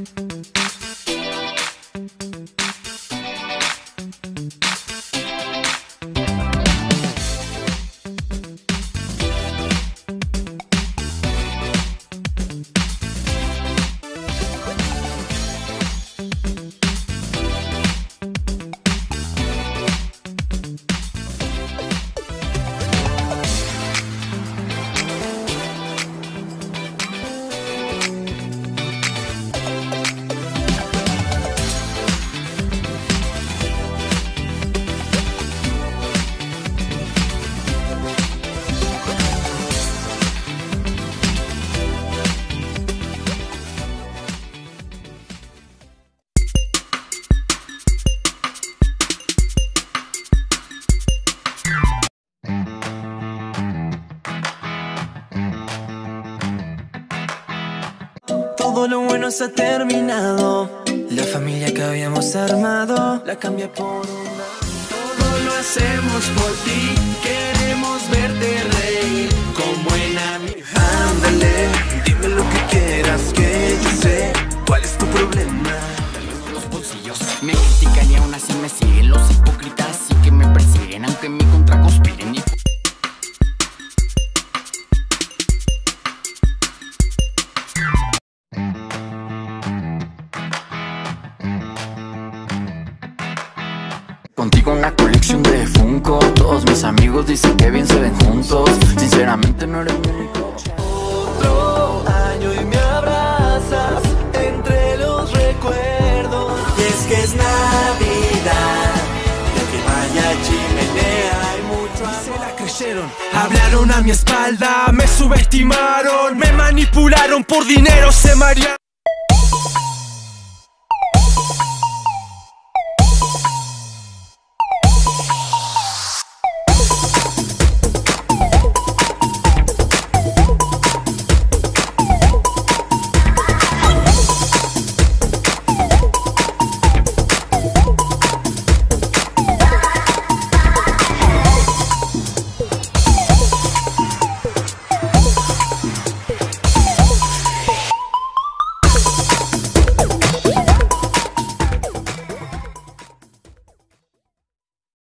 Todo lo bueno se ha terminado. La familia que habíamos armado la cambié por una. Todo lo hacemos por ti. Queremos verte reír con buena amiga. Ándale, dime lo que quieras, que yo sé cuál es tu problema. Los bolsillos me critican y aún así me siguen los hipócritas y que me persiguen aunque en mi contra conspiren. Contigo una colección de Funko. Todos mis amigos dicen que bien se ven juntos. Sinceramente no eres mi único. Otro año y me abrazas entre los recuerdos. Y es que es Navidad, y aunque vaya chimenea hay mucho amor. Se la creyeron, hablaron a mi espalda, me subestimaron, me manipularon por dinero, se marearon.